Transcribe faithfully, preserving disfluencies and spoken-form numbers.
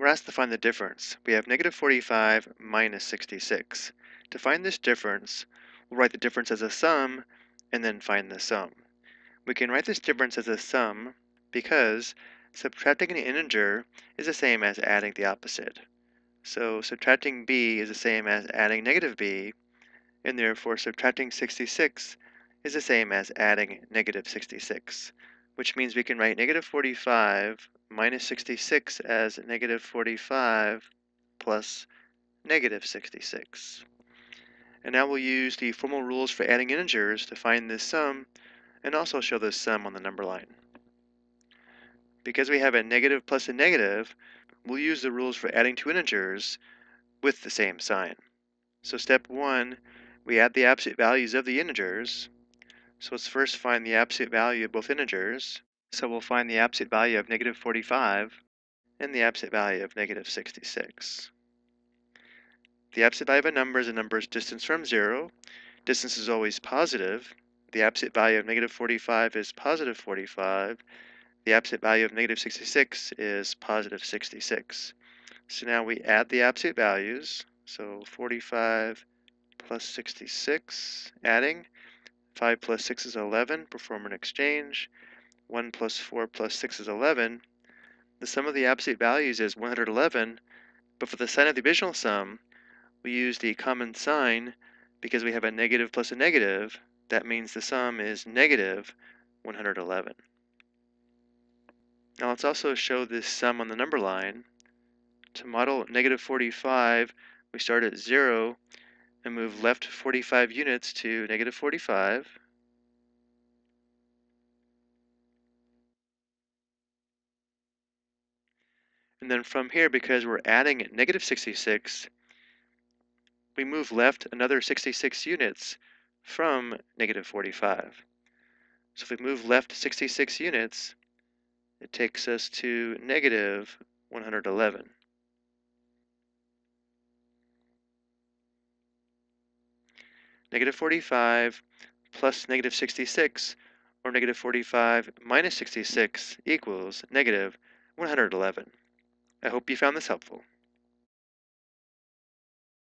We're asked to find the difference. We have negative forty-five minus sixty-six. To find this difference, we'll write the difference as a sum and then find the sum. We can write this difference as a sum because subtracting an integer is the same as adding the opposite. So subtracting b is the same as adding negative b, and therefore subtracting sixty-six is the same as adding negative sixty-six, which means we can write negative forty-five minus sixty-six as negative forty-five plus negative sixty-six. And now we'll use the formal rules for adding integers to find this sum and also show this sum on the number line. Because we have a negative plus a negative, we'll use the rules for adding two integers with the same sign. So step one, we add the absolute values of the integers. So let's first find the absolute value of both integers. So we'll find the absolute value of negative forty-five and the absolute value of negative sixty-six. The absolute value of a number is a number's distance from zero. Distance is always positive. The absolute value of negative forty-five is positive forty-five. The absolute value of negative sixty-six is positive sixty-six. So now we add the absolute values. So forty-five plus sixty-six, adding. five plus six is eleven, perform an exchange. one plus four plus six is eleven. The sum of the absolute values is one hundred eleven, but for the sign of the divisional sum, we use the common sign because we have a negative plus a negative. That means the sum is negative one hundred eleven. Now let's also show this sum on the number line. To model negative forty-five, we start at zero and move left forty-five units to negative forty-five. And then from here, because we're adding negative sixty-six, we move left another sixty-six units from negative forty-five. So if we move left sixty-six units, it takes us to negative one hundred eleven. Negative forty-five plus negative sixty-six, or negative forty-five minus sixty-six, equals negative one hundred eleven. I hope you found this helpful.